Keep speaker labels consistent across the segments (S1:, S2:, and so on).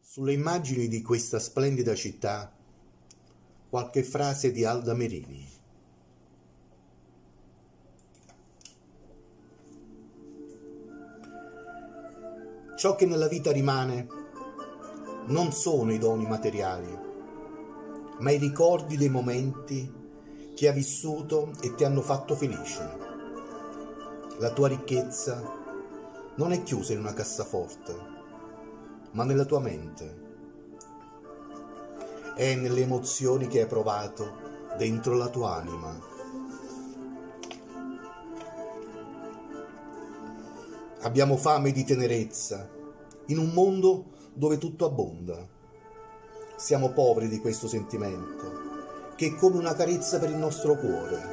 S1: Sulle immagini di questa splendida città, qualche frase di Alda Merini. Ciò che nella vita rimane non sono i doni materiali, ma i ricordi dei momenti che hai vissuto e ti hanno fatto felice. La tua ricchezza non è chiusa in una cassaforte, ma nella tua mente. È nelle emozioni che hai provato dentro la tua anima. Abbiamo fame di tenerezza in un mondo dove tutto abbonda. Siamo poveri di questo sentimento che è come una carezza per il nostro cuore.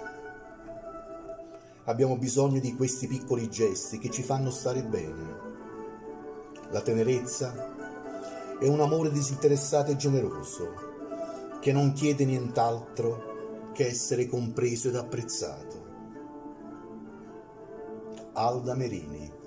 S1: Abbiamo bisogno di questi piccoli gesti che ci fanno stare bene. La tenerezza è un amore disinteressato e generoso che non chiede nient'altro che essere compreso ed apprezzato. Alda Merini.